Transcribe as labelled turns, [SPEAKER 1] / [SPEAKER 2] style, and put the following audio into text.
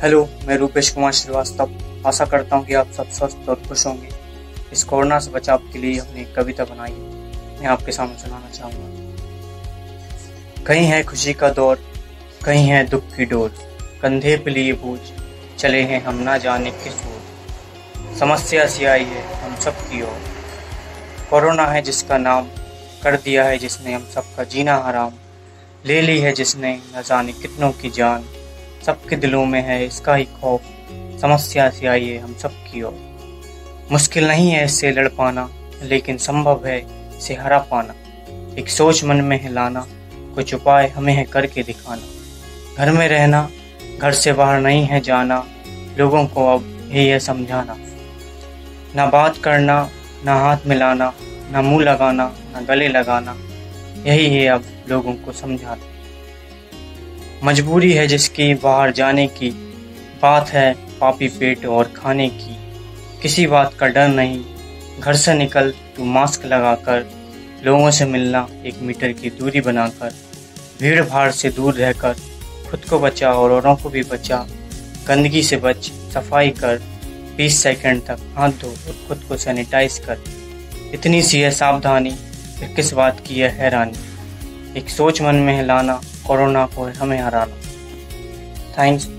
[SPEAKER 1] Hello, मैं रूपेश कुमार श्रीवास्तव। आशा करता हूँ कि आप सब स्वस्थ और खुश होंगे। इस कोरोना से बचाव के लिए हमने एक कविता बनाई है, मैं आपके सामने सुनाना चाहूँगा। कहीं है खुशी का दौर, कहीं है दुख की डोर, कंधे पे लिए बोझ, चले हैं हम ना जाने किस ओर। समस्या सी आई है हम सब की ओर, कोरोना है जिसका नाम, कर दिया है जिसने हम सबका जीना हराम। ले ली है जिसने न जाने कितनों की जान, सबके दिलों में है इसका ही खौफ। समस्या से आई है हम सब की ओर। मुश्किल नहीं है इससे लड़ पाना, लेकिन संभव है इसे हरा पाना। एक सोच मन में हिलाना, कुछ उपाय हमें है करके दिखाना। घर में रहना, घर से बाहर नहीं है जाना, लोगों को अब यही है समझाना। ना बात करना, ना हाथ मिलाना, ना मुंह लगाना, ना गले लगाना, यही है अब लोगों को समझाना। मजबूरी है जिसकी बाहर जाने की, बात है पापी पेट और खाने की। किसी बात का डर नहीं, घर से निकल तू मास्क लगाकर, लोगों से मिलना 1 मीटर की दूरी बनाकर। भीड़ भाड़ से दूर रहकर खुद को बचा और औरों को भी बचा। गंदगी से बच, सफाई कर, 20 सेकंड तक हाथ धो और खुद को सैनिटाइज कर। इतनी सी है सावधानी, फिर किस बात की है हैरानी। एक सोच मन में हिलाना, कोरोना को हमें हराना। थैंक्स।